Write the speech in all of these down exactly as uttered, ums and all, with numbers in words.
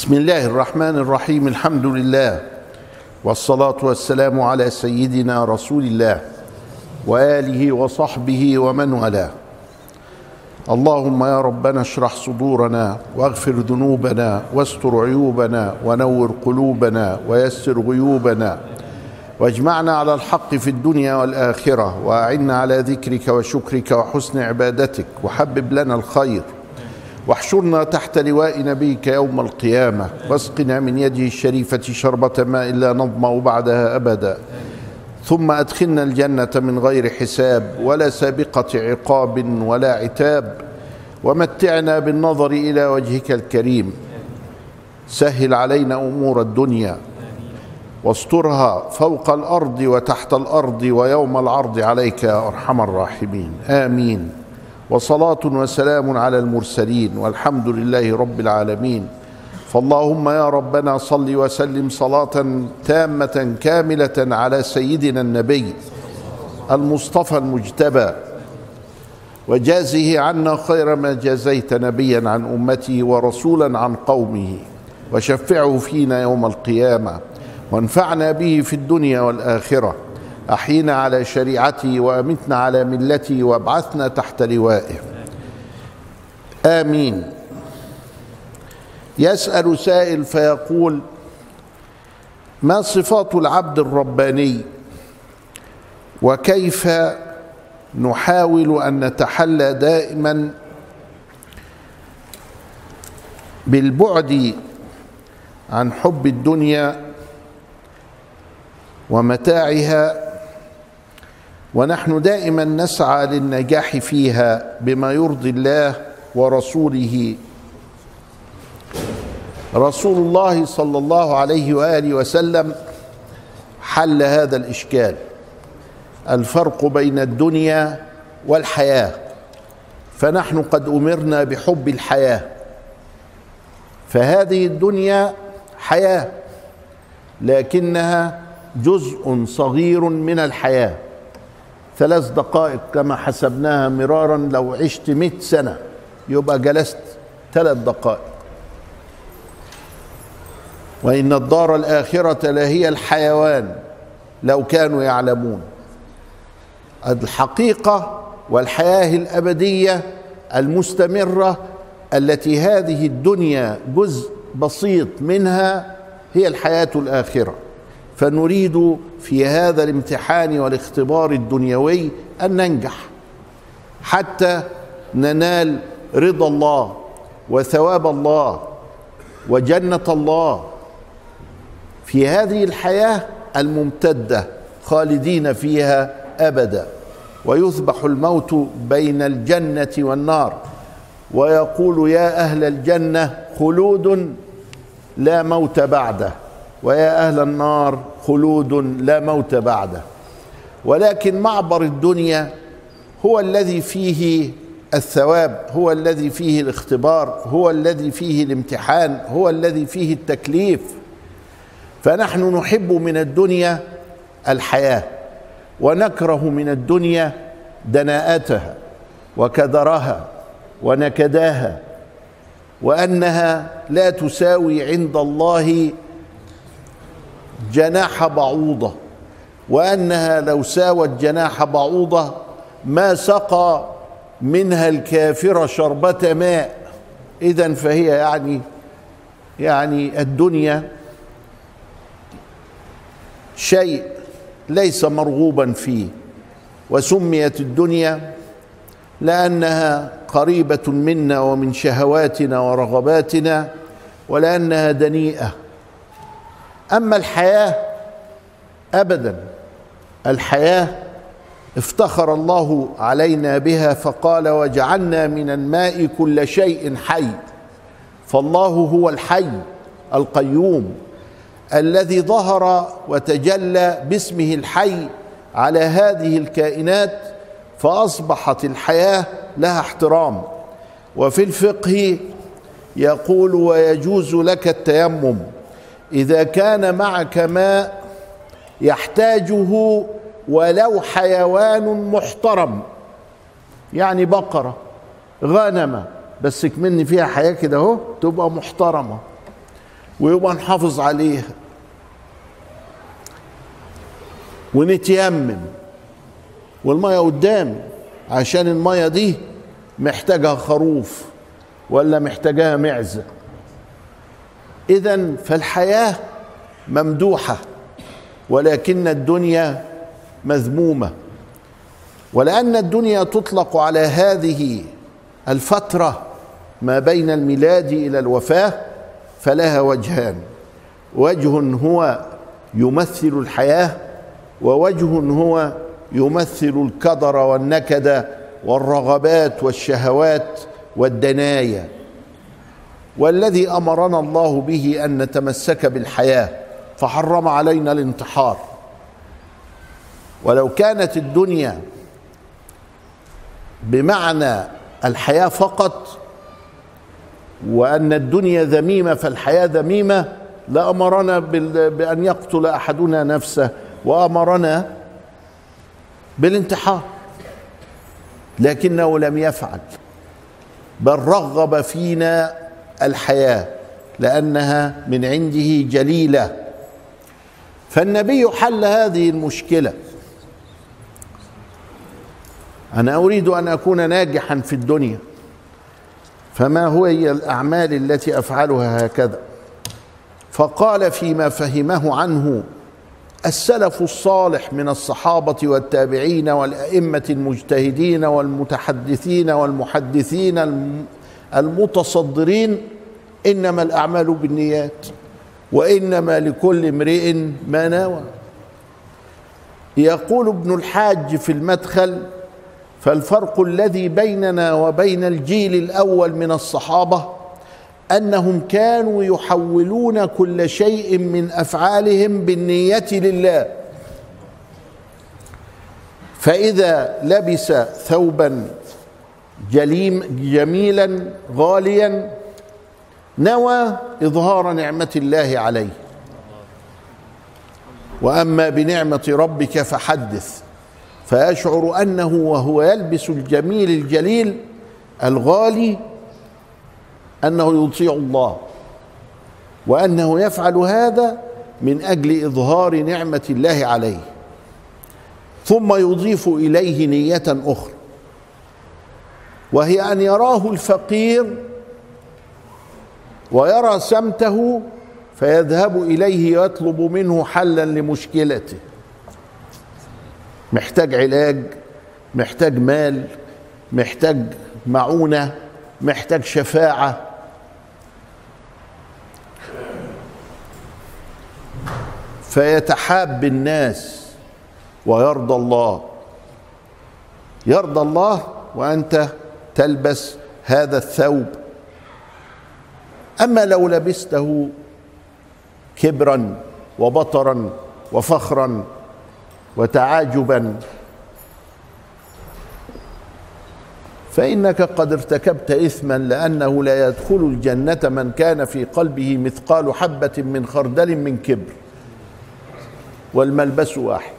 بسم الله الرحمن الرحيم. الحمد لله والصلاة والسلام على سيدنا رسول الله وآله وصحبه ومن والاه. اللهم يا ربنا اشرح صدورنا واغفر ذنوبنا واستر عيوبنا ونور قلوبنا ويسر غيوبنا واجمعنا على الحق في الدنيا والآخرة وأعنا على ذكرك وشكرك وحسن عبادتك وحبب لنا الخير واحشرنا تحت لواء نبيك يوم القيامة واسقنا من يده الشريفة شربة ماء لا نظمأ بعدها أبدا، ثم أدخلنا الجنة من غير حساب ولا سابقة عقاب ولا عتاب، ومتعنا بالنظر إلى وجهك الكريم. سهل علينا أمور الدنيا واسترها فوق الأرض وتحت الأرض ويوم العرض عليك يا أرحم الراحمين، آمين. وصلاة وسلام على المرسلين والحمد لله رب العالمين. فاللهم يا ربنا صل وسلم صلاة تامة كاملة على سيدنا النبي المصطفى المجتبى، وجازه عنا خير ما جازيت نبيا عن أمته ورسولا عن قومه، وشفعه فينا يوم القيامة وانفعنا به في الدنيا والآخرة. أحينا على شريعته وأمتنا على ملته وابعثنا تحت لوائه، آمين. يسأل سائل فيقول: ما صفات العبد الرباني، وكيف نحاول أن نتحلى دائما بالبعد عن حب الدنيا ومتاعها، ونحن دائما نسعى للنجاح فيها بما يرضي الله ورسوله. رسول الله صلى الله عليه وآله وسلم حل هذا الإشكال، الفرق بين الدنيا والحياة. فنحن قد أمرنا بحب الحياة، فهذه الدنيا حياة لكنها جزء صغير من الحياة. ثلاث دقائق كما حسبناها مرارا، لو عشت مئة سنة يبقى جلست ثلاث دقائق. وإن الدار الآخرة لهي الحيوان لو كانوا يعلمون. الحقيقة والحياة الأبدية المستمرة التي هذه الدنيا جزء بسيط منها هي الحياة الآخرة. فنريد في هذا الامتحان والاختبار الدنيوي أن ننجح حتى ننال رضا الله وثواب الله وجنة الله في هذه الحياة الممتدة خالدين فيها أبدا. ويذبح الموت بين الجنة والنار ويقول: يا أهل الجنة خلود لا موت بعده، ويا أهل النار خلود لا موت بعده. ولكن معبر الدنيا هو الذي فيه الثواب، هو الذي فيه الاختبار، هو الذي فيه الامتحان، هو الذي فيه التكليف. فنحن نحب من الدنيا الحياة ونكره من الدنيا دناءتها وكدرها ونكداها، وأنها لا تساوي عند الله جناح بعوضة، وأنها لو ساوت جناح بعوضة ما سقى منها الكافر شربة ماء. إذن فهي يعني يعني الدنيا شيء ليس مرغوبا فيه. وسميت الدنيا لأنها قريبة منا ومن شهواتنا ورغباتنا، ولأنها دنيئة. أما الحياة أبدا، الحياة افتخر الله علينا بها فقال: وجعلنا من الماء كل شيء حي. فالله هو الحي القيوم الذي ظهر وتجلى باسمه الحي على هذه الكائنات، فأصبحت الحياة لها احترام. وفي الفقه يقول: ويجوز لك التيمم إذا كان معك ماء يحتاجه ولو حيوان محترم، يعني بقرة غنمة بس كمن فيها حياة كده اهو تبقى محترمة. ويبقى نحافظ عليها ونتيمم، والمية قدام، عشان المية دي محتاجها خروف ولا محتاجها معزة. إذن فالحياة ممدوحة، ولكن الدنيا مذمومة. ولأن الدنيا تطلق على هذه الفترة ما بين الميلاد إلى الوفاة فلها وجهان: وجه هو يمثل الحياة، ووجه هو يمثل الكدر والنكد والرغبات والشهوات والدنايا. والذي أمرنا الله به أن نتمسك بالحياة، فحرم علينا الانتحار. ولو كانت الدنيا بمعنى الحياة فقط، وأن الدنيا ذميمة فالحياة ذميمة، لأمرنا بأن يقتل أحدنا نفسه وأمرنا بالانتحار، لكنه لم يفعل، بل رغب فينا الحياة لأنها من عنده جليلة. فالنبي حل هذه المشكلة: أنا أريد أن أكون ناجحا في الدنيا، فما هي الأعمال التي أفعلها هكذا؟ فقال فيما فهمه عنه السلف الصالح من الصحابة والتابعين والأئمة المجتهدين والمتحدثين والمحدثين المتصدرين: إنما الأعمال بالنيات وإنما لكل امرئ ما نوى. يقول ابن الحاج في المدخل: فالفرق الذي بيننا وبين الجيل الأول من الصحابة أنهم كانوا يحولون كل شيء من أفعالهم بالنية لله، فإذا لبس ثوبا جليم جميلا غاليا نوى إظهار نعمة الله عليه، وأما بنعمة ربك فحدث، فيشعر أنه وهو يلبس الجميل الجليل الغالي أنه يطيع الله، وأنه يفعل هذا من أجل إظهار نعمة الله عليه، ثم يضيف إليه نية أخرى، وهي أن يراه الفقير ويرى سمته فيذهب إليه يطلب منه حلا لمشكلته، محتاج علاج، محتاج مال، محتاج معونة، محتاج شفاعة. فيتحاب الناس ويرضى الله، يرضى الله وأنت تلبس هذا الثوب. أما لو لبسته كبرا وبطرا وفخرا وتعاجبا فإنك قد ارتكبت إثما، لأنه لا يدخل الجنة من كان في قلبه مثقال حبة من خردل من كبر، والملبس واحد،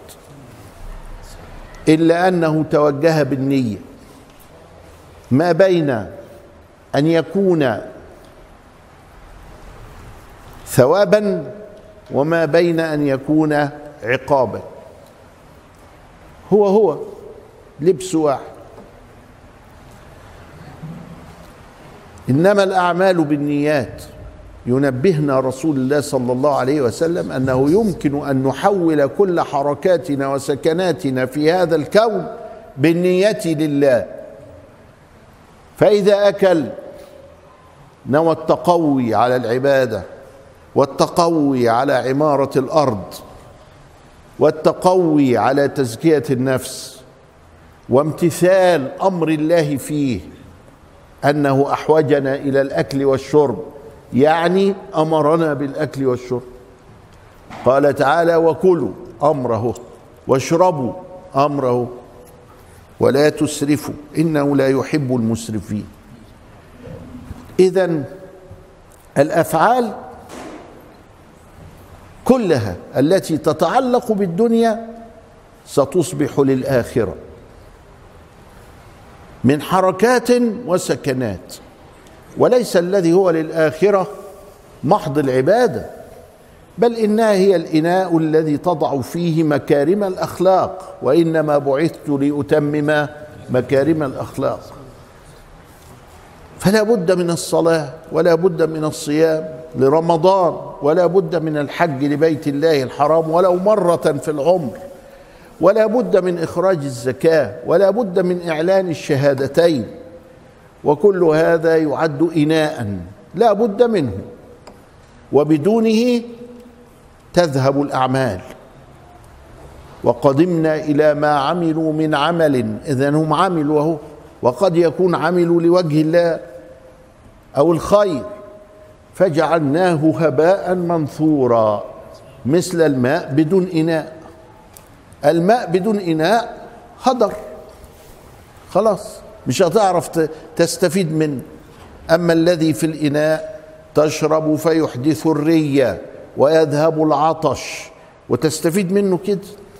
إلا أنه توجه بالنية ما بين أن يكون ثوابا وما بين أن يكون عقابا، هو هو لبس واحد. إنما الأعمال بالنيات. ينبهنا رسول الله صلى الله عليه وسلم أنه يمكن أن نحول كل حركاتنا وسكناتنا في هذا الكون بالنية لله. فإذا أكل نوى التقوي على العبادة، والتقوي على عمارة الأرض، والتقوي على تزكية النفس، وامتثال أمر الله فيه، أنه أحوجنا إلى الأكل والشرب، يعني أمرنا بالأكل والشرب. قال تعالى: وكلوا أمره واشربوا أمره ولا تسرفوا إنه لا يحب المسرفين. إذن الأفعال كلها التي تتعلق بالدنيا ستصبح للآخرة من حركات وسكنات، وليس الذي هو للآخرة محض العبادة، بل إنها هي الإناء الذي تضع فيه مكارم الأخلاق، وإنما بعثت لأتمم مكارم الأخلاق. فلا بد من الصلاة، ولا بد من الصيام لرمضان، ولا بد من الحج لبيت الله الحرام ولو مرة في العمر، ولا بد من إخراج الزكاة، ولا بد من إعلان الشهادتين، وكل هذا يعد إناء لا بد منه، وبدونه تذهب الأعمال. وقدمنا إلى ما عملوا من عمل، إذن هم عملوا أهو، وقد يكون عملوا لوجه الله أو الخير فجعلناه هباء منثورا، مثل الماء بدون إناء. الماء بدون إناء هدر، خلاص مش هتعرف تستفيد منه. أما الذي في الإناء تشرب فيحدث الرية ويذهب العطش وتستفيد منه كده.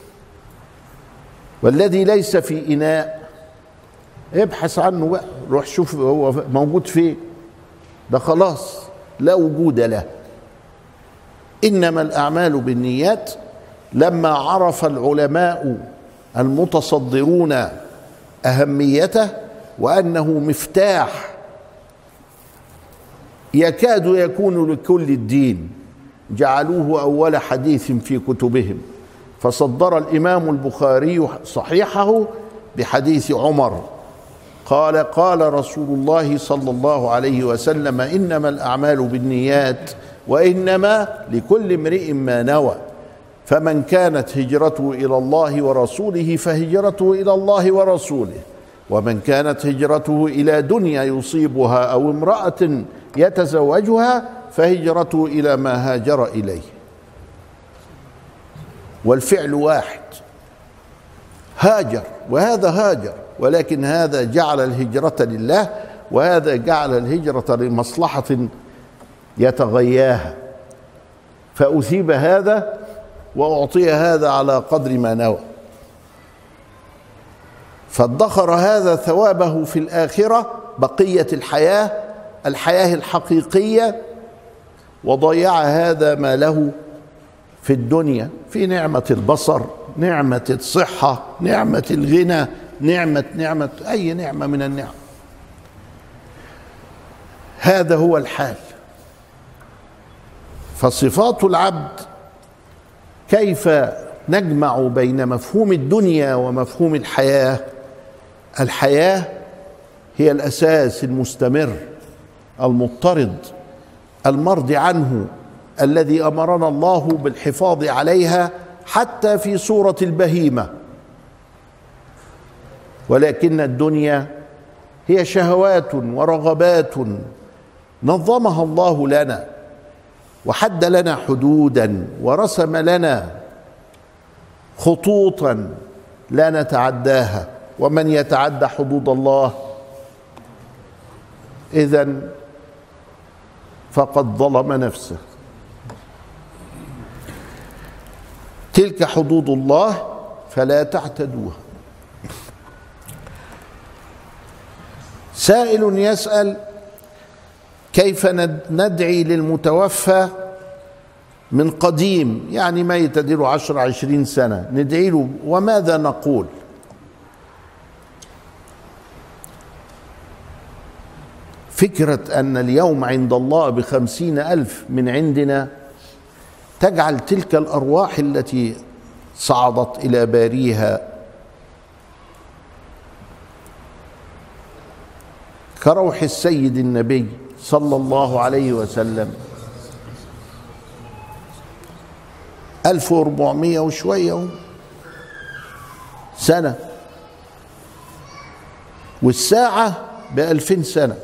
والذي ليس في إناء ابحث عنه بقى، روح شوف هو موجود فين، ده خلاص لا وجود له. إنما الأعمال بالنيات، لما عرف العلماء المتصدرون أهميته وأنه مفتاح يكاد يكون لكل الدين، جعلوه أول حديث في كتبهم. فصدر الإمام البخاري صحيحه بحديث عمر قال: قال رسول الله صلى الله عليه وسلم: إنما الأعمال بالنيات وإنما لكل امرئ ما نوى، فمن كانت هجرته إلى الله ورسوله فهجرته إلى الله ورسوله، ومن كانت هجرته إلى دنيا يصيبها أو امرأة يتزوجها فهجرته إلى ما هاجر إليه. والفعل واحد، هاجر وهذا هاجر، ولكن هذا جعل الهجرة لله وهذا جعل الهجرة لمصلحة يتغياها، فأثيب هذا وأعطي هذا على قدر ما نوى، فادخر هذا ثوابه في الآخرة بقية الحياة، الحياة الحقيقية، وضيع هذا ما له في الدنيا في نعمة البصر، نعمة الصحة، نعمة الغنى، نعمة نعمة أي نعمة من النعم. هذا هو الحال. فصفات العبد كيف نجمع بين مفهوم الدنيا ومفهوم الحياة؟ الحياة هي الأساس المستمر المضطرد المرضي عنه، الذي أمرنا الله بالحفاظ عليها حتى في صورة البهيمة. ولكن الدنيا هي شهوات ورغبات نظمها الله لنا وحد لنا حدودا ورسم لنا خطوطا لا نتعداها، ومن يتعدى حدود الله إذن فقد ظلم نفسه. تلك حدود الله فلا تعتدوها. سائل يسأل: كيف ندعي للمتوفى من قديم، يعني ما يتدير عشر عشرين سنة، ندعي له وماذا نقول؟ فكرة أن اليوم عند الله بخمسين ألف من عندنا تجعل تلك الأرواح التي صعدت إلى باريها كروح السيد النبي صلى الله عليه وسلم ألف وأربعمائة وشوية سنة، والساعة بألفين سنة،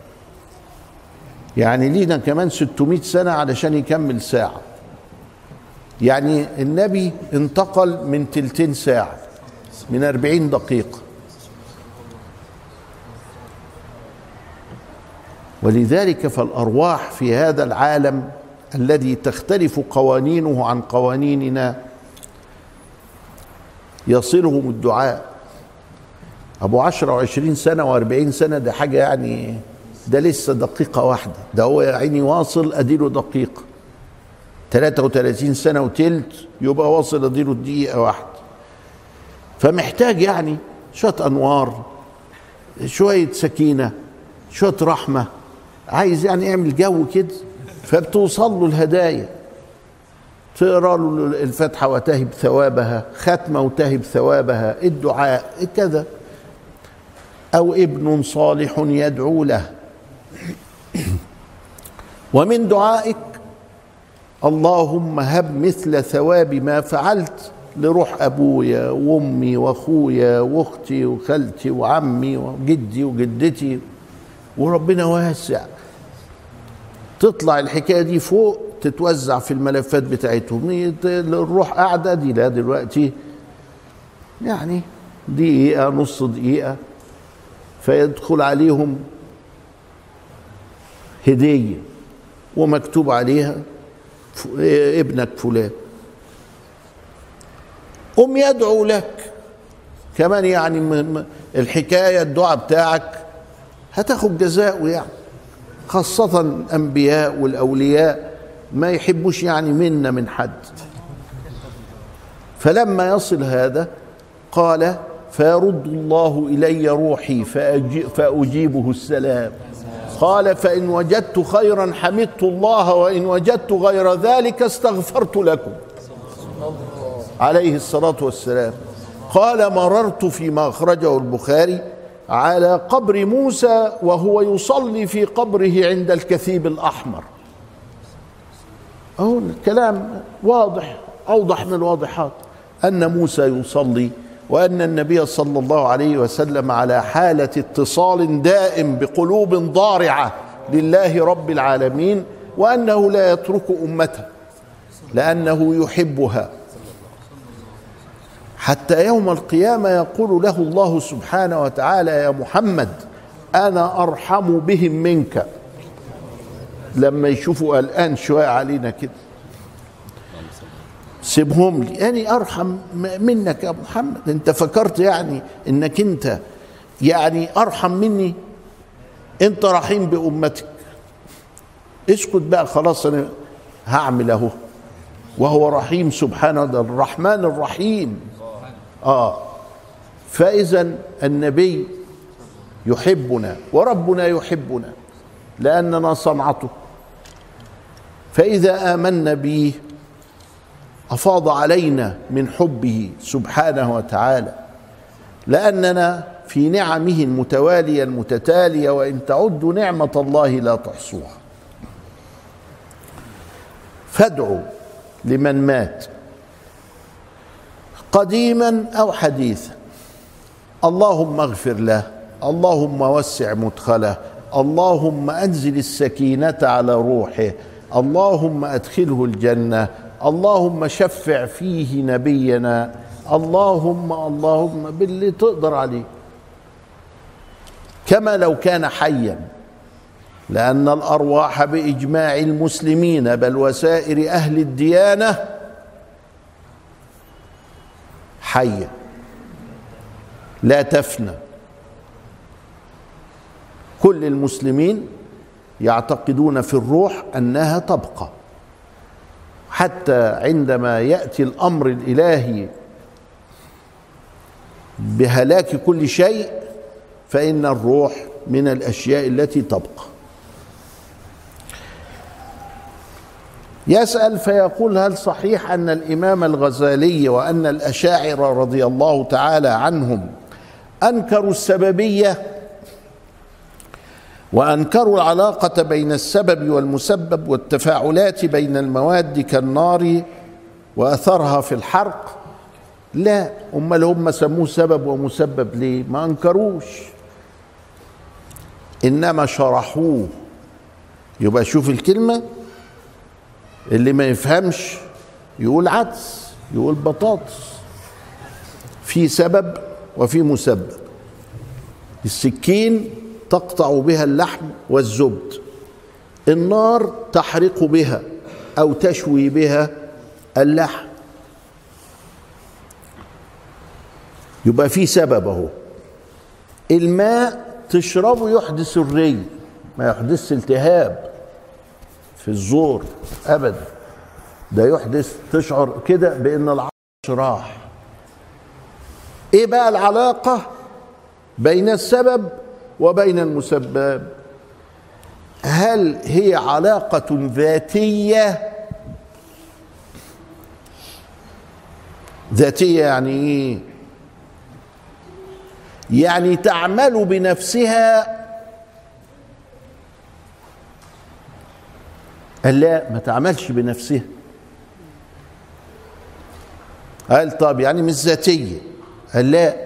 يعني لينا كمان ستمائة سنة علشان يكمل ساعة. يعني النبي انتقل من تلتين ساعة، من أربعين دقيقة. ولذلك فالأرواح في هذا العالم الذي تختلف قوانينه عن قوانيننا يصلهم الدعاء. أبو عشرة وعشرين سنة وأربعين سنة ده حاجة يعني ده لسه دقيقة واحدة، ده هو يا عيني واصل أديله دقيقة، ثلاثة وثلاثين سنة وتلت يبقى واصل أديله دقيقة واحدة. فمحتاج يعني شوية أنوار، شوية سكينة، شوية رحمة، عايز يعني يعمل جو كده. فبتوصل له الهدايا، تقرا له الفاتحة وتهب ثوابها، ختمة وتهب ثوابها، الدعاء كذا، أو ابن صالح يدعو له. ومن دعائك اللهم هب مثل ثواب ما فعلت لروح أبويا وأمي وأخويا وأختي وخالتي وعمي وجدي وجدتي، وربنا واسع. تطلع الحكاية دي فوق، تتوزع في الملفات بتاعتهم، الروح قاعدة دي لا دلوقتي يعني دقيقة نص دقيقة، فيدخل عليهم هدية ومكتوب عليها ابنك فلان، قم يدعو لك كمان. يعني الحكاية الدعاء بتاعك هتاخد جزاء، يعني خاصة الأنبياء والأولياء ما يحبوش يعني منا من حد. فلما يصل هذا قال فيرد الله إلي روحي فأجيبه السلام. قال فإن وجدت خيرا حمدت الله، وإن وجدت غير ذلك استغفرت لكم، عليه الصلاة والسلام. قال مررت فيما أخرجه البخاري على قبر موسى وهو يصلي في قبره عند الكثيب الأحمر. أهو الكلام واضح، أوضح من الواضحات، أن موسى يصلي، وأن النبي صلى الله عليه وسلم على حالة اتصال دائم بقلوب ضارعة لله رب العالمين، وأنه لا يترك أمته لأنه يحبها. حتى يوم القيامة يقول له الله سبحانه وتعالى يا محمد أنا أرحم بهم منك. لما يشوفوا الآن شوية علينا كده سيبهم لي، يعني أرحم منك يا محمد. أنت فكرت يعني أنك أنت يعني أرحم مني؟ أنت رحيم بأمتك، اسكت بقى خلاص، أنا هعمل أهو. وهو رحيم سبحانه، الرحمن الرحيم. آه فإذا النبي يحبنا وربنا يحبنا لأننا صنعته، فإذا آمنا به أفاض علينا من حبه سبحانه وتعالى، لأننا في نعمه المتوالية المتتالية، وإن تعدوا نعمة الله لا تحصوها. فادعوا لمن مات قديما أو حديثا، اللهم اغفر له، اللهم وسع مدخله، اللهم أنزل السكينة على روحه، اللهم أدخله الجنة، اللهم شفع فيه نبينا، اللهم اللهم باللي تقدر عليه، كما لو كان حيا، لأن الأرواح بإجماع المسلمين بل وسائر أهل الديانة حية لا تفنى. كل المسلمين يعتقدون في الروح أنها تبقى، حتى عندما يأتي الأمر الإلهي بهلاك كل شيء فإن الروح من الأشياء التي تبقى. يسأل فيقول هل صحيح أن الإمام الغزالي وأن الأشاعرة رضي الله تعالى عنهم أنكروا السببية وأنكروا العلاقة بين السبب والمسبب والتفاعلات بين المواد كالنار وأثرها في الحرق؟ لا، أمال هم سموه سبب ومسبب ليه؟ ما أنكروش، إنما شرحوه. يبقى شوف الكلمة، اللي ما يفهمش يقول عدس، يقول بطاطس، في سبب وفي مسبب. السكين تقطع بها اللحم والزبد، النار تحرق بها أو تشوي بها اللحم، يبقى في سبب اهو. الماء تشربه يحدث الري، ما يحدث التهاب في الزور ابدا، ده يحدث تشعر كده بان العطش راح. ايه بقى العلاقه بين السبب وبين المسبب؟ هل هي علاقه ذاتيه؟ ذاتيه يعني ايه؟ يعني تعمل بنفسها؟ قال لا، ما تعملش بنفسها. قال طب يعني مش ذاتية؟ قال لا،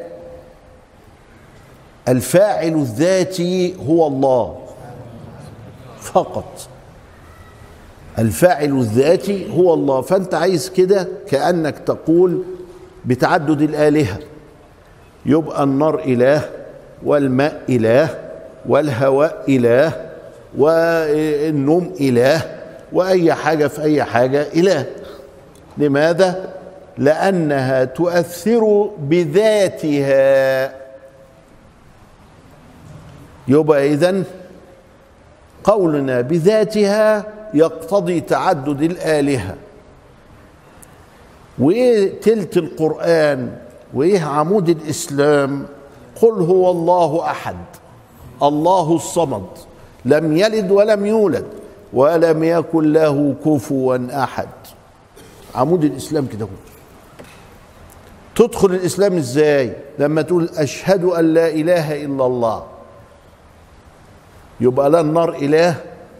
الفاعل الذاتي هو الله فقط. الفاعل الذاتي هو الله. فأنت عايز كده كأنك تقول بتعدد الآلهة، يبقى النار إله، والماء إله، والهواء إله، والنوم إله، وأي حاجة في أي حاجة إله. لماذا؟ لأنها تؤثر بذاتها. يبقى إذن قولنا بذاتها يقتضي تعدد الآلهة. وإيه تلت القرآن وإيه عمود الإسلام؟ قل هو الله أحد الله الصمد لم يلد ولم يولد ولم يكن له كفوا أحد. عمود الإسلام كده. تدخل الإسلام إزاي؟ لما تقول أشهد أن لا إله إلا الله. يبقى لا النار إله،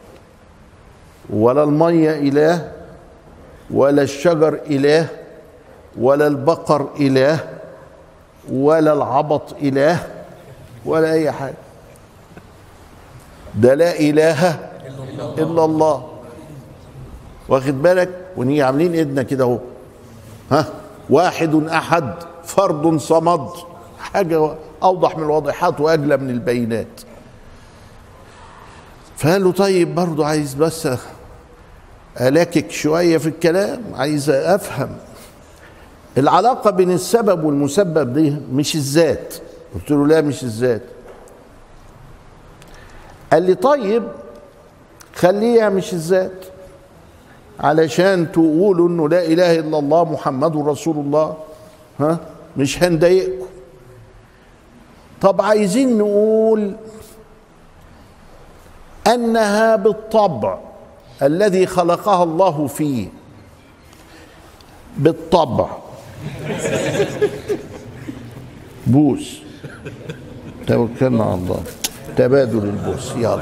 ولا المية إله، ولا الشجر إله، ولا البقر إله، ولا العبط إله، ولا أي حاجة. ده لا إله إلا الله. واخد بالك؟ ونيجي عاملين ايدنا كده اهو، ها، واحد احد فرد صمد، حاجه اوضح من الواضحات واجلى من البينات. فقال له طيب برضه عايز بس الاكك شويه في الكلام، عايز افهم العلاقه بين السبب والمسبب دي مش الذات. قلت له لا مش الذات. قال لي طيب خليها مش الذات علشان تقولوا انه لا اله الا الله محمد رسول الله، ها، مش هنضايقكم. طب عايزين نقول انها بالطبع الذي خلقها الله فيه، بالطبع. بوس، توكلنا على الله، تبادل البوس، يلا.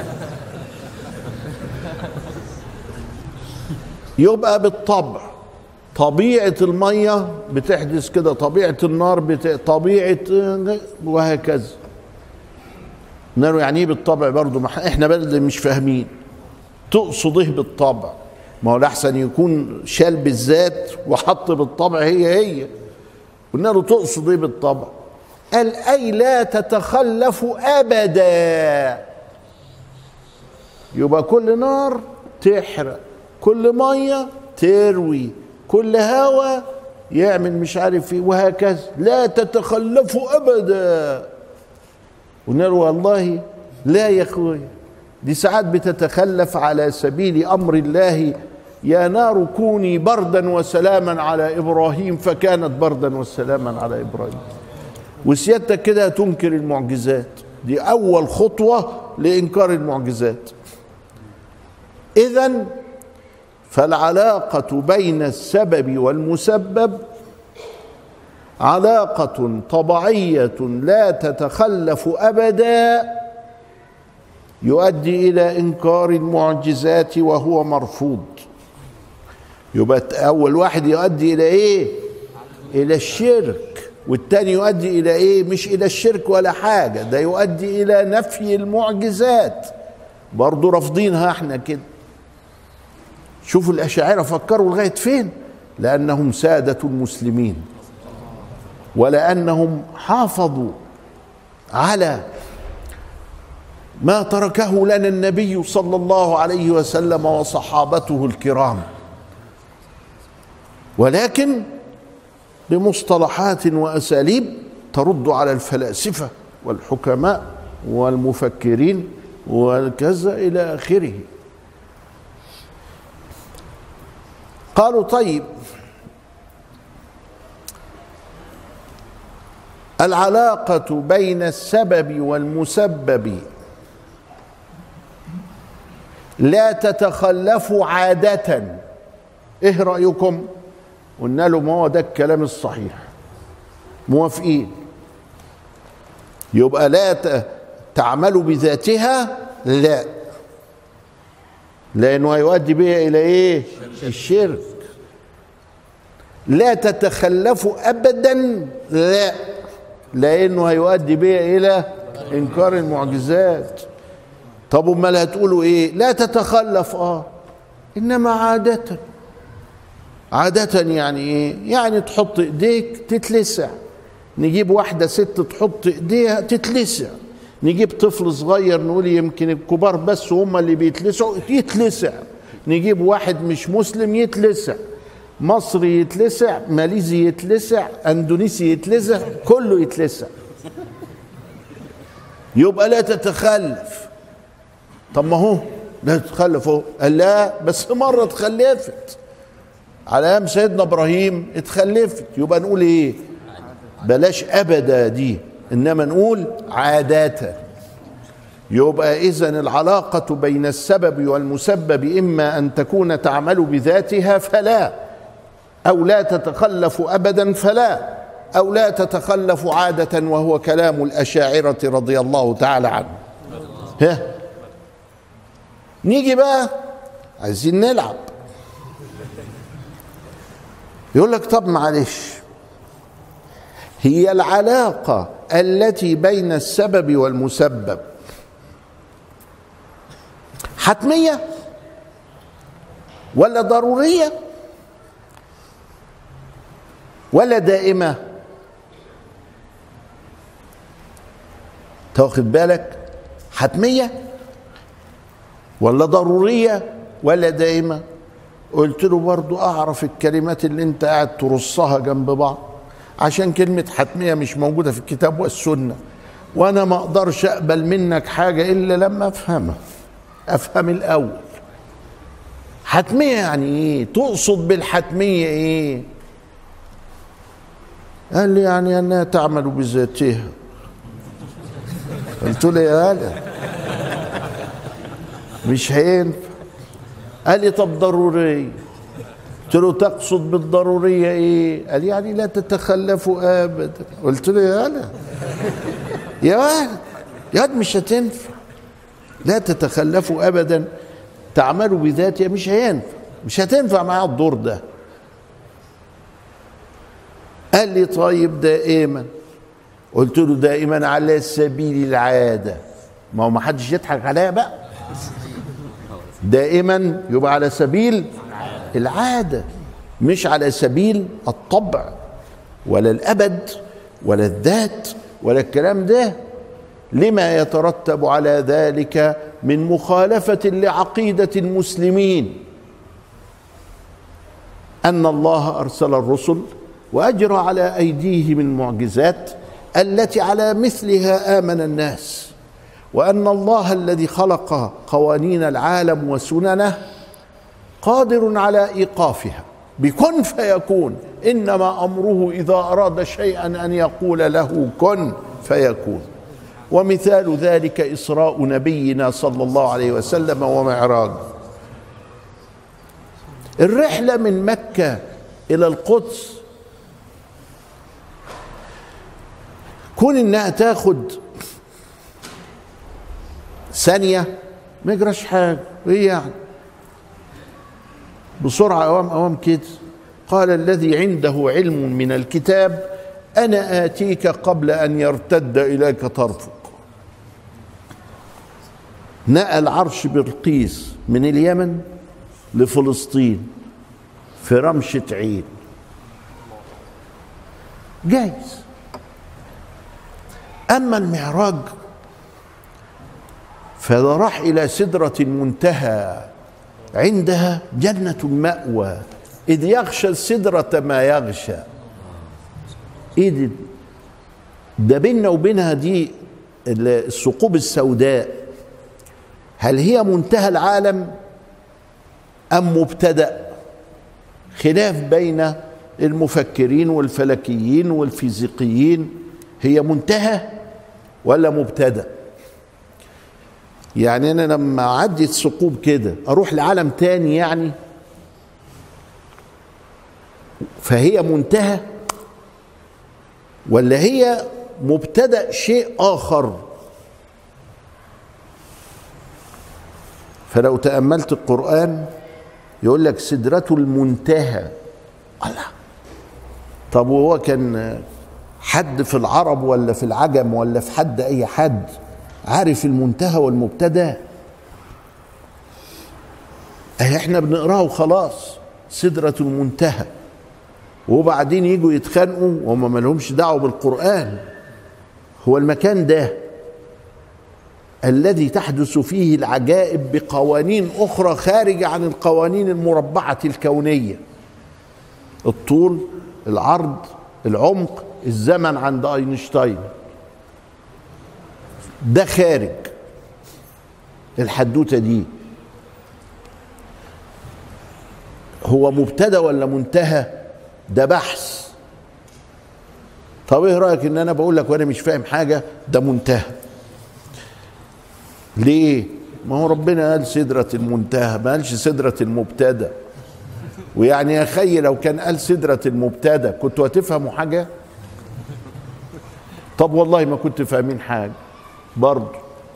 يبقى بالطبع طبيعة المية بتحدث كده، طبيعة النار بت... طبيعة، وهكذا. نقول يعني ايه بالطبع؟ برضه ما احنا برضه مش فاهمين. تقصد ايه بالطبع؟ ما هو الاحسن يكون شال بالذات وحط بالطبع هي هي. قلنا له تقصد ايه بالطبع؟ قال اي لا تتخلف ابدا. يبقى كل نار تحرق، كل ميه تروي، كل هواء يعمل مش عارف ايه، وهكذا، لا تتخلف ابدا. قلنا له والله لا يا اخويا، دي ساعات بتتخلف على سبيل امر الله. يا نار كوني بردا وسلاما على ابراهيم، فكانت بردا وسلاما على ابراهيم. وسيادتك كده تنكر المعجزات، دي اول خطوه لانكار المعجزات. اذن فالعلاقة بين السبب والمسبب علاقة طبيعية لا تتخلف أبدا، يؤدي إلى إنكار المعجزات وهو مرفوض. يبقى أول واحد يؤدي إلى إيه؟ إلى الشرك. والتاني يؤدي إلى إيه؟ مش إلى الشرك ولا حاجة، ده يؤدي إلى نفي المعجزات. برضو رافضينها احنا كده. شوفوا الأشاعرة فكروا لغاية فين؟ لأنهم سادة المسلمين، ولأنهم حافظوا على ما تركه لنا النبي صلى الله عليه وسلم وصحابته الكرام، ولكن بمصطلحات وأساليب ترد على الفلاسفة والحكماء والمفكرين وكذا إلى آخره. قالوا طيب العلاقة بين السبب والمسبب لا تتخلف عادة، ايه رأيكم؟ قلنا له ما هو ده الكلام الصحيح، موافقين. يبقى لا تعمل بذاتها، لا، لأنه هيؤدي بها إلى إيه؟ الشرك. لا تتخلف أبدا، لا، لأنه هيؤدي بها إلى إنكار المعجزات. طب امال هتقولوا إيه؟ لا تتخلف، آه إنما عادة. عادة يعني إيه؟ يعني تحط إيديك تتلسع، نجيب واحدة ست تحط إيديها تتلسع، نجيب طفل صغير نقول يمكن الكبار بس هم اللي بيتلسعوا، يتلسع، نجيب واحد مش مسلم يتلسع، مصري يتلسع، ماليزي يتلسع، اندونيسي يتلسع، كله يتلسع. يبقى لا تتخلف. طب ما هو لا تتخلف اهو، قال لا بس مرة اتخلفت على ايام سيدنا ابراهيم اتخلفت، يبقى نقول ايه؟ بلاش ابدا دي، انما نقول عادة. يبقى اذن العلاقة بين السبب والمسبب اما ان تكون تعمل بذاتها فلا، او لا تتخلف ابدا فلا، او لا تتخلف عادة، وهو كلام الاشاعرة رضي الله تعالى عنه. ها نيجي بقى عايزين نلعب، يقول لك طب معلش، هي العلاقة التي بين السبب والمسبب حتمية ولا ضرورية ولا دائمة؟ تاخد بالك؟ حتمية ولا ضرورية ولا دائمة؟ قلت له برضو أعرف الكلمات اللي أنت قاعد ترصها جنب بعض، عشان كلمة حتمية مش موجودة في الكتاب والسنة، وأنا ما أقدرش أقبل منك حاجة إلا لما أفهمها، أفهم الأول. حتمية يعني إيه؟ تقصد بالحتمية إيه؟ قال لي يعني أنها تعمل بذاتها. قلت له يا هلا مش هينفع. قال لي طب ضرورية. قلت له تقصد بالضرورية ايه؟ قال يعني لا تتخلف ابدا. قلت له يا هلا يا ولد يا ولد مش هتنفع، لا تتخلف ابدا، تعمل بذاتها، مش هينفع، مش هتنفع معاه الدور ده. قال لي طيب دائما. قلت له دائما على سبيل العادة، ما هو ما حدش يضحك عليا بقى، دائما يبقى على سبيل العادة، مش على سبيل الطبع ولا الأبد ولا الذات ولا الكلام ده، لما يترتب على ذلك من مخالفة لعقيدة المسلمين، أن الله أرسل الرسل وأجرى على أيديهم المعجزات التي على مثلها آمن الناس، وأن الله الذي خلق قوانين العالم وسننه قادر على إيقافها بكن فيكون، إنما أمره إذا أراد شيئا أن يقول له كن فيكون. ومثال ذلك إسراء نبينا صلى الله عليه وسلم ومعراجه. الرحلة من مكة إلى القدس كون إنها تاخد ثانية ما يجراش حاجة، إيه يعني؟ بسرعة أوام أوام كده. قال الذي عنده علم من الكتاب أنا آتيك قبل أن يرتد إليك طرفك. نقل عرش بلقيس من اليمن لفلسطين في رمشة عين، جايز. أما المعراج فراح إلى سدرة المنتهى، عندها جنة المأوى، إذ يغشى السدرة ما يغشى. إيه دي؟ ده بيننا وبينها دي الثقوب السوداء، هل هي منتهى العالم أم مبتدأ؟ خلاف بين المفكرين والفلكيين والفيزيقيين، هي منتهى ولا مبتدأ؟ يعني أنا لما أعدي الثقوب كده أروح لعالم تاني يعني، فهي منتهى ولا هي مبتدأ شيء آخر؟ فلو تأملت القرآن يقول لك سدرة المنتهى. الله، طب وهو كان حد في العرب ولا في العجم ولا في حد أي حد عارف المنتهى والمبتدأ؟ احنا بنقراه وخلاص سدرة المنتهى، وبعدين يجوا يتخانقوا وهم ما لهمش دعوه بالقرآن. هو المكان ده الذي تحدث فيه العجائب بقوانين أخرى خارجة عن القوانين المربعة الكونية، الطول، العرض، العمق، الزمن عند أينشتاين، ده خارج الحدوتة دي. هو مبتدأ ولا منتهى؟ ده بحث. طب ايه رأيك ان انا بقول لك وانا مش فاهم حاجة ده منتهى؟ ليه؟ ما هو ربنا قال سدرة المنتهى، ما قالش سدرة المبتدأ. ويعني يا خي لو كان قال سدرة المبتدأ كنتوا هتفهموا حاجة؟ طب والله ما كنت فاهمين حاجة برضه.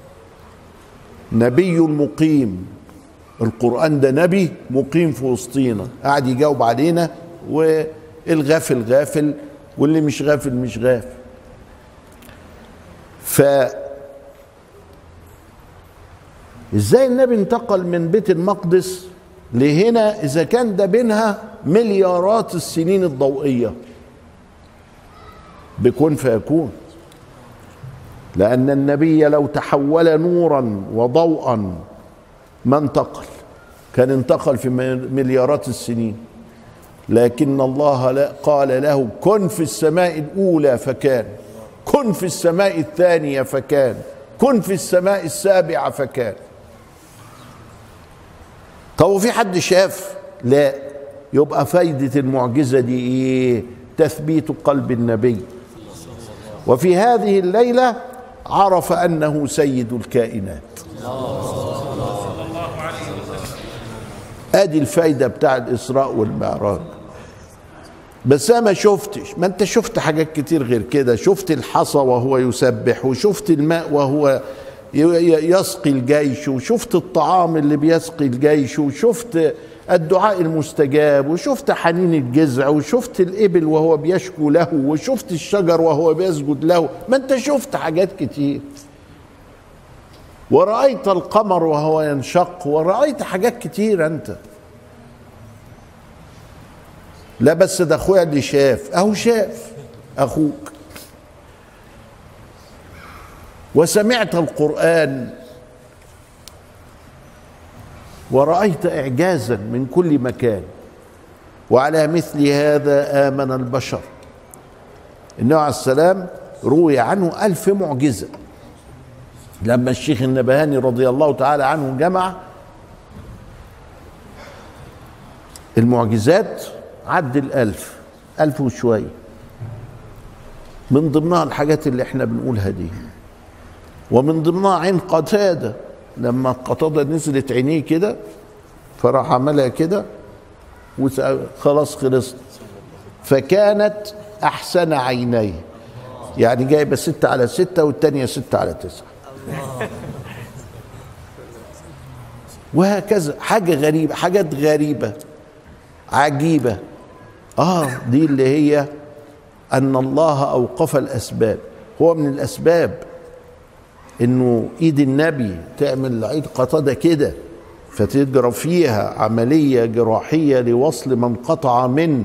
نبي مقيم، القرآن ده نبي مقيم في وسطينا، قاعد يجاوب علينا، والغافل غافل واللي مش غافل مش غافل. ف ازاي النبي انتقل من بيت المقدس لهنا اذا كان ده بينها مليارات السنين الضوئية؟ بكون فيكون، لأن النبي لو تحول نورا وضوءا ما انتقل، كان انتقل في مليارات السنين. لكن الله قال له كن في السماء الأولى فكان، كن في السماء الثانية فكان، كن في السماء السابعة فكان. طب وفي حد شاف؟ لا. يبقى فايدة المعجزة دي ايه؟ تثبيت قلب النبي. وفي هذه الليلة عرف أنه سيد الكائنات. ادي الفايدة بتاع الإسراء والمعراج. بس انا ما شفتش، ما انت شفت حاجات كتير غير كده. شفت الحصى وهو يسبح، وشفت الماء وهو يسقي الجيش، وشفت الطعام اللي بيسقي الجيش، وشفت الدعاء المستجاب، وشفت حنين الجذع، وشفت الإبل وهو بيشكو له، وشفت الشجر وهو بيسجد له. ما انت شفت حاجات كتير. ورأيت القمر وهو ينشق، ورأيت حاجات كتير انت. لا بس ده اخويا اللي شاف، اهو شاف اخوك. وسمعت القرآن ورأيت إعجازا من كل مكان. وعلى مثل هذا آمن البشر. النبي عليه السلام روي عنه ألف معجزة. لما الشيخ النبهاني رضي الله تعالى عنه جمع المعجزات عد الألف، ألف وشوية، من ضمنها الحاجات اللي احنا بنقولها دي. ومن ضمنها عين قتادة، لما قتادة نزلت عينيه كده فراح عملها كده وخلاص خلصت، فكانت أحسن عينيه. يعني جايبة ستة على ستة والتانية ستة على تسعة. وهكذا حاجة غريبة، حاجات غريبة عجيبة. آه دي اللي هي أن الله أوقف الأسباب. هو من الأسباب إنه إيد النبي تعمل عيد قتادة كده، فتجرى فيها عملية جراحية لوصل من قطع من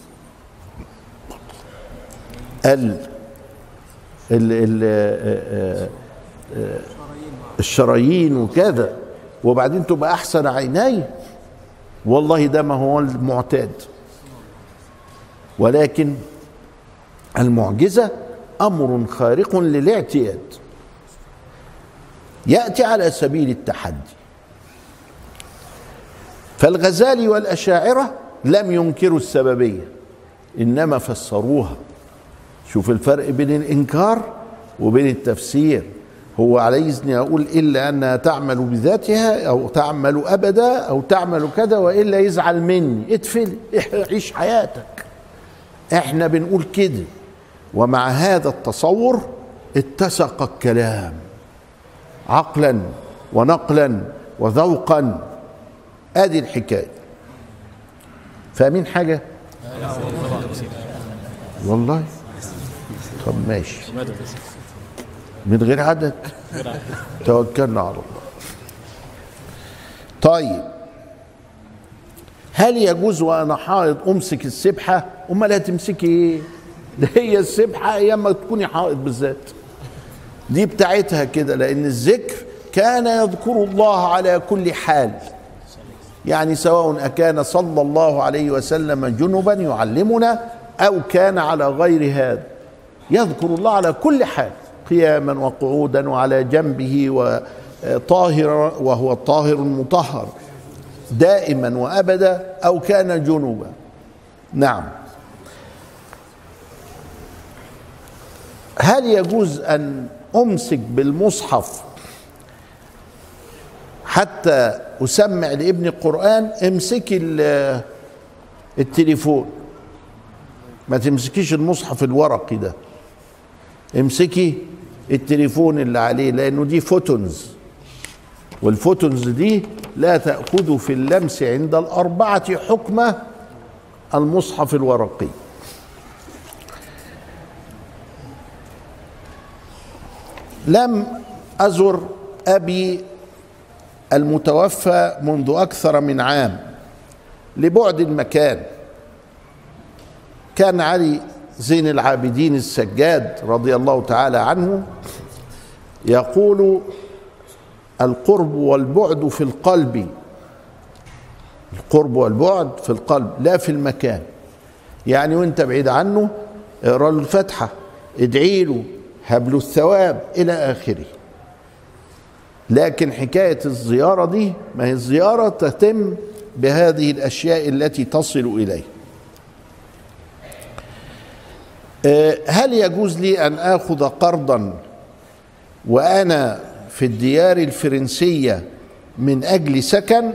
ال ال ال الشرايين وكذا، وبعدين تبقى أحسن عيني. والله ده ما هو المعتاد. ولكن المعجزة أمر خارق للاعتياد. يأتي على سبيل التحدي. فالغزالي والأشاعرة لم ينكروا السببية، إنما فسروها. شوف الفرق بين الإنكار وبين التفسير. هو عايزني أقول إلا أنها تعمل بذاتها أو تعمل أبدا أو تعمل كذا، وإلا يزعل مني، اتفل عيش حياتك. احنا بنقول كده، ومع هذا التصور اتسق الكلام عقلا ونقلا وذوقا. ادي الحكايه. فاهمين حاجه؟ والله طب ماشي، من غير عدد توكلنا على الله. طيب، هل يجوز وانا حائض امسك السبحه؟ امال هتمسكي ايه؟ ده هي السبحه ايام ما تكوني حائض بالذات، دي بتاعتها كده، لان الذكر كان يذكر الله على كل حال. يعني سواء أكان صلى الله عليه وسلم جنبا يعلمنا أو كان على غير هذا، يذكر الله على كل حال، قياما وقعودا وعلى جنبه وطاهرا وهو الطاهر المطهر دائما وأبدا، أو كان جنبا. نعم. هل يجوز أن أمسك بالمصحف حتى أسمع لابني القرآن؟ امسكي التليفون، ما تمسكيش المصحف الورقي ده، امسكي التليفون اللي عليه، لأنه دي فوتونز، والفوتونز دي لا تأخذ في اللمس عند الأربعة حكم المصحف الورقي. لم أزر أبي المتوفى منذ أكثر من عام لبعد المكان. كان علي زين العابدين السجاد رضي الله تعالى عنه يقول: القرب والبعد في القلب، القرب والبعد في القلب لا في المكان. يعني وانت بعيد عنه اقرأ له الفاتحة، ادعي له، هب له الثواب إلى آخره. لكن حكاية الزيارة دي، ما هي الزيارة تتم بهذه الأشياء التي تصل إليه. هل يجوز لي أن آخذ قرضا وأنا في الديار الفرنسية من أجل سكن؟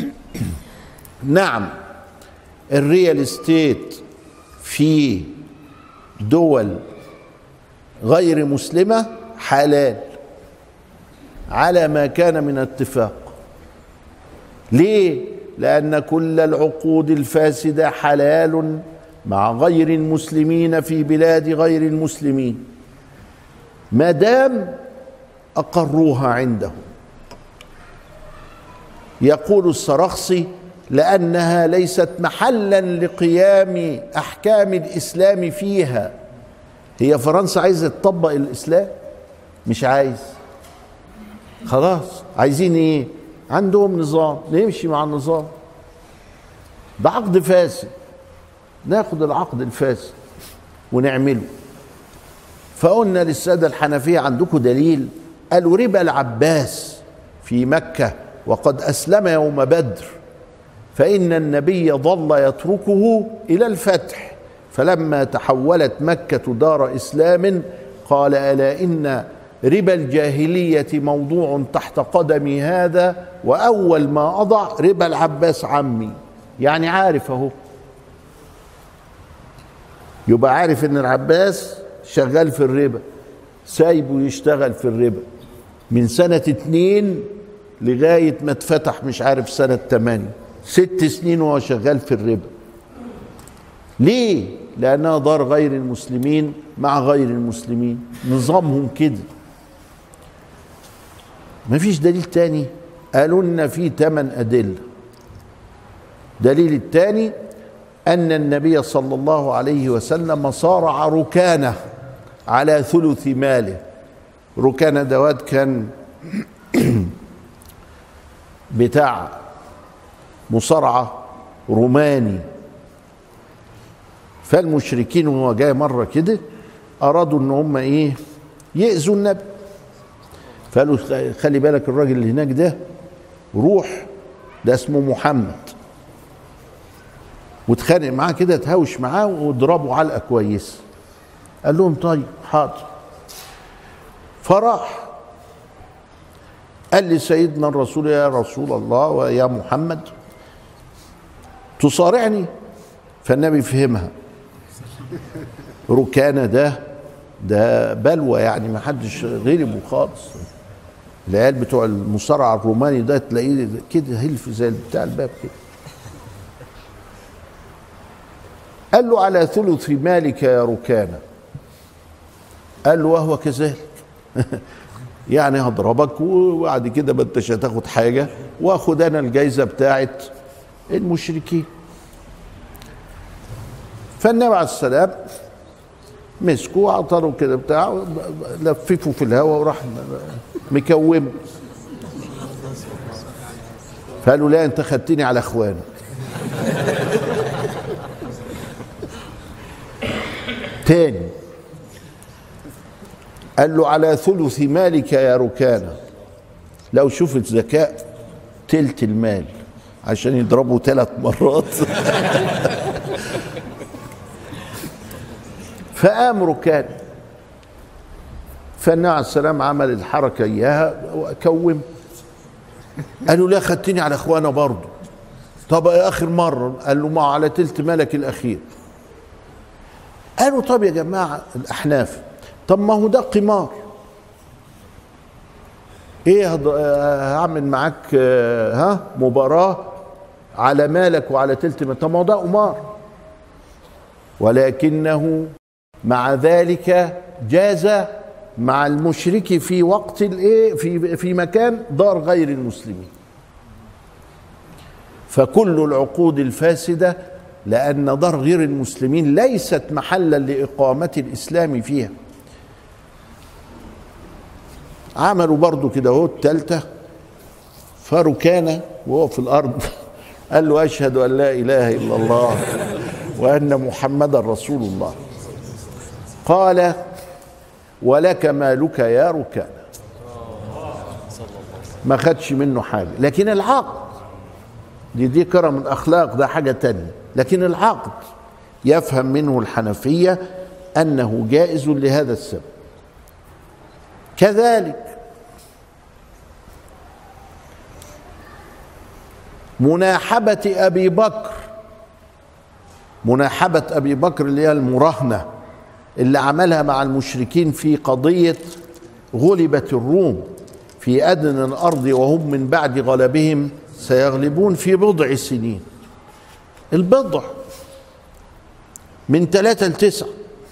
نعم، الريال استيت في دول غير مسلمة حلال على ما كان من اتفاق. ليه؟ لأن كل العقود الفاسدة حلال مع غير المسلمين في بلاد غير المسلمين ما دام أقروها عندهم. يقول السرخسي: لأنها ليست محلا لقيام أحكام الإسلام فيها. هي فرنسا عايزة تطبق الإسلام؟ مش عايز، خلاص. عايزين ايه؟ عندهم نظام، نمشي مع النظام. ده عقد فاسد، ناخد العقد الفاسد ونعمله. فقلنا للسادة الحنفية: عندكم دليل؟ قالوا: ربا العباس في مكة وقد أسلم يوم بدر، فإن النبي ظل يتركه إلى الفتح، فلما تحولت مكة دار إسلام قال: ألا إن ربا الجاهلية موضوع تحت قدمي هذا، وأول ما أضع ربا العباس عمي. يعني عارف أهو، يبقى عارف إن العباس شغال في الربا، سايبه يشتغل في الربا من سنة اتنين لغاية ما اتفتح مش عارف سنة تمانية، ست سنين وهو شغال في الربا. ليه؟ لأنها دار غير المسلمين مع غير المسلمين، نظامهم كده، مفيش دليل تاني. قالوا لنا في ثمان أدلة. دليل الثاني أن النبي صلى الله عليه وسلم صارع ركانه على ثلث ماله. ركانه دوات كان بتاع مصارعة روماني، فالمشركين وهو جاي مرة كده أرادوا إن هم إيه؟ يأذوا النبي، فقالوا خلي بالك الراجل اللي هناك ده، روح ده اسمه محمد، واتخانق معاه كده، تهاوش معاه واضربه علقه كويسه. قال لهم طيب حاضر. فراح قال لي سيدنا الرسول يا رسول الله ويا محمد تصارعني؟ فالنبي فهمها. ركانة ده ده بلوى يعني، ما حدش غلبه خالص. العيال بتوع المصارعة الروماني ده تلاقيه كده هلف زي بتاع الباب كده. قال له على ثلث مالك يا ركانة. قال له وهو كذلك. يعني هضربك وبعد كده ما انتش هتاخد حاجة، واخد انا الجايزة بتاعت المشركين. فالنبي عليه السلام مسكه وعطره كده بتاع، لففه في الهواء وراح مكومه. فقالوا لا انت خدتني على اخوانك. تاني قال له على ثلث مالك يا ركانة. لو شفت ذكاء تلت المال عشان يضربه ثلاث مرات. فقام ركان. فالنبي عليه السلام عمل الحركة إياها وكوم. قالوا لا خدتني على اخوانا برضه. طب آخر مرة؟ قال له ما على تلت مالك الأخير. قالوا طب يا جماعة الأحناف، طب ما هو ده قمار، ايه هعمل معاك ها مباراة على مالك وعلى تلت مالك؟ طب ما هو ده قمار. ولكنه مع ذلك جاز مع المشرك في وقت الايه في في مكان دار غير المسلمين. فكل العقود الفاسدة لأن دار غير المسلمين ليست محلا لإقامة الإسلام فيها. عملوا برضو كده اهو التالتة. فركانة وهو في الأرض قال له أشهد أن لا إله إلا الله وأن محمدا رسول الله. قال ولك مالك يا ركانة. ما خدش منه حاجة، لكن العقد دي دي كرم الأخلاق، ده حاجة تانية. لكن العقد يفهم منه الحنفية أنه جائز لهذا السبب. كذلك مناحبة أبي بكر، مناحبة أبي بكر اللي هي المراهنة اللي عملها مع المشركين في قضية غلبت الروم في أدنى الأرض وهم من بعد غلبهم سيغلبون في بضع سنين. البضع من ثلاثة لتسعة.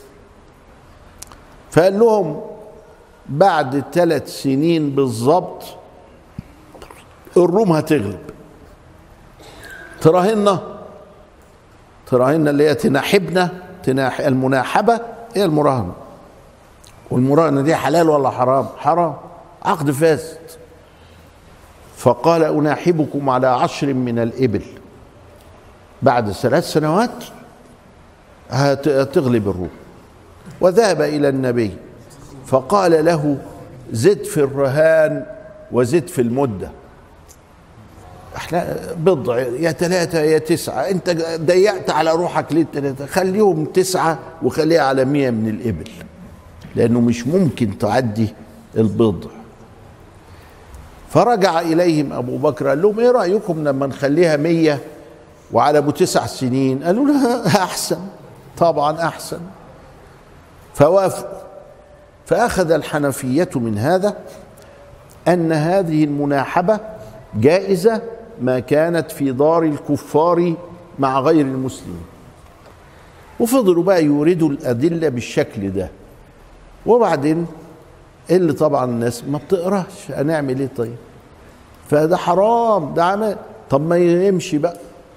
فقال لهم بعد ثلاث سنين بالظبط الروم هتغلب. تراهنا تراهنا اللي هي تناحبنا، تناح المناحبة هي المراهنة. والمراهنة دي حلال ولا حرام؟ حرام، عقد فاسد. فقال أناحبكم على عشر من الإبل، بعد ثلاث سنوات هتغلب الروم. وذهب إلى النبي فقال له زد في الرهان وزد في المدة. احنا بضع يا ثلاثة يا تسعة، انت ضيقت على روحك ليه ثلاثة؟ خليهم تسعة وخليها على مية من الإبل، لأنه مش ممكن تعدي البضع. فرجع إليهم أبو بكر قال لهم إيه رأيكم لما نخليها مية وعلى أبو تسع سنين؟ قالوا له أحسن، طبعا أحسن. فوافقوا. فأخذ الحنفية من هذا أن هذه المناحبة جائزة ما كانت في دار الكفار مع غير المسلمين. وفضلوا بقى يوردوا الأدلة بالشكل ده. وبعدين اللي طبعا الناس ما بتقراش، هنعمل ايه طيب؟ فده حرام، ده عمل. طب ما يمشي بقى.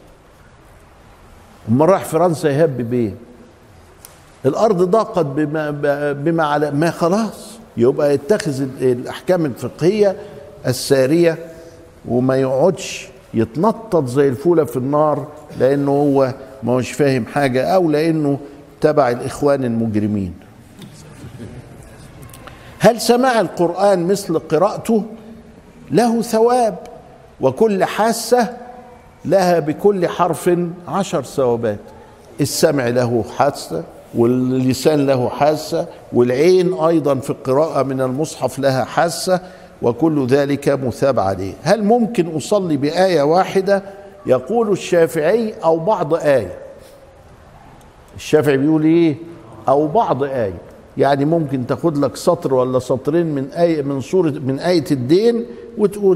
اما راح فرنسا يهب بيه، الارض ضاقت بما بما على ما، خلاص يبقى يتخذ الاحكام الفقهيه الساريه وما يقعدش يتنطط زي الفوله في النار لانه هو ما هوش فاهم حاجه او لانه تبع الاخوان المجرمين. هل سماع القرآن مثل قراءته؟ له ثواب، وكل حاسة لها بكل حرف عشر ثوابات. السمع له حاسة، واللسان له حاسة، والعين أيضا في القراءة من المصحف لها حاسة، وكل ذلك مثاب عليه. هل ممكن أصلي بآية واحدة؟ يقول الشافعي أو بعض آية. الشافعي بيقول إيه؟ أو بعض آية، يعني ممكن تاخد لك سطر ولا سطرين من آية من سورة من آية الدين وتقول.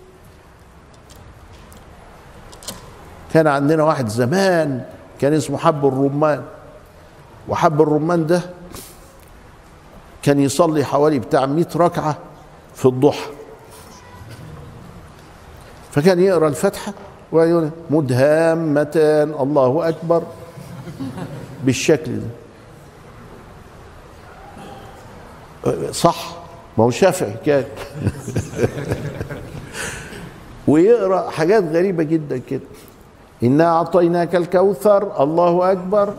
كان عندنا واحد زمان كان اسمه حب الرمان، وحب الرمان ده كان يصلي حوالي بتاع مئة ركعة في الضحى، فكان يقرأ الفاتحة ويقول مدهامتان الله أكبر بالشكل ده. صح، ما هو شافعي كان ويقرأ حاجات غريبة جدا كده، إنا أعطيناك الكوثر الله أكبر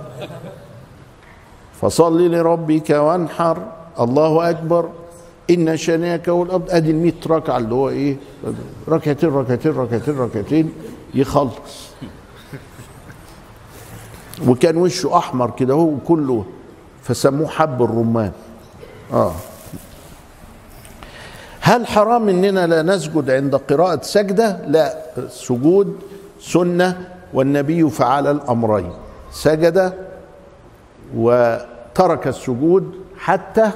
فصل لربك وانحر الله أكبر إن شانئك هو الأبتر. أدي المئة ركعة اللي هو إيه، ركعتين ركعتين ركعتين ركعتين يخلص. وكان وشه أحمر كده هو كله، فسموه حب الرمان. آه هل حرام إننا لا نسجد عند قراءة سجدة؟ لا، السجود سنة، والنبي فعل الأمرين، سجد وترك السجود حتى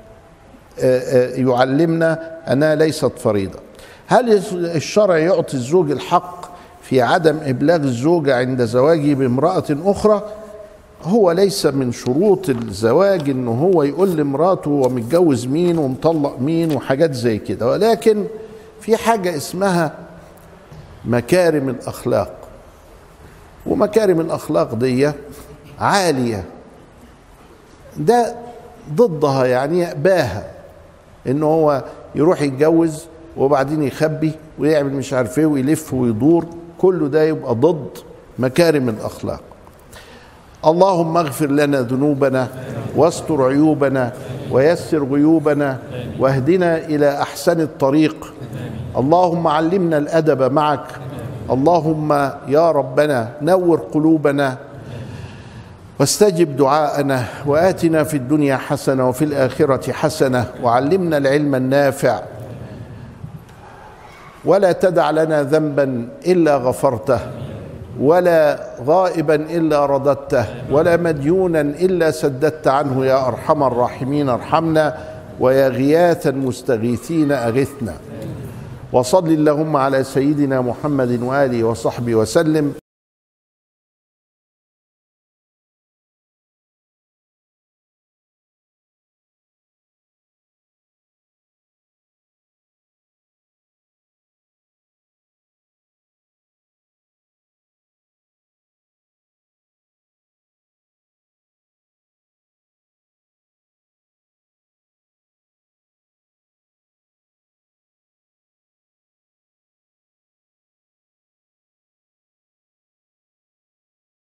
يعلمنا أنها ليست فريضة. هل الشرع يعطي الزوج الحق في عدم إبلاغ الزوجة عند زواجه بامرأة أخرى؟ هو ليس من شروط الزواج إنه هو يقول لمراته هو متجوز مين ومطلق مين وحاجات زي كده، ولكن في حاجة اسمها مكارم الأخلاق، ومكارم الأخلاق دي عالية، ده ضدها يعني يأباها، إنه هو يروح يتجوز وبعدين يخبي ويعمل مش عارف ايه ويلف ويدور، كله ده يبقى ضد مكارم الأخلاق. اللهم اغفر لنا ذنوبنا واستر عيوبنا ويسر غيوبنا واهدنا إلى أحسن الطريق. اللهم علمنا الأدب معك. اللهم يا ربنا نور قلوبنا واستجب دعاءنا، وآتنا في الدنيا حسنة وفي الآخرة حسنة، وعلمنا العلم النافع، ولا تدع لنا ذنبا إلا غفرته، ولا غائبا إلا رددته، ولا مديونا إلا سددت عنه يا أرحم الراحمين ارحمنا، ويا غياث المستغيثين أغثنا. وصل اللهم على سيدنا محمد وآله وصحبه وسلم.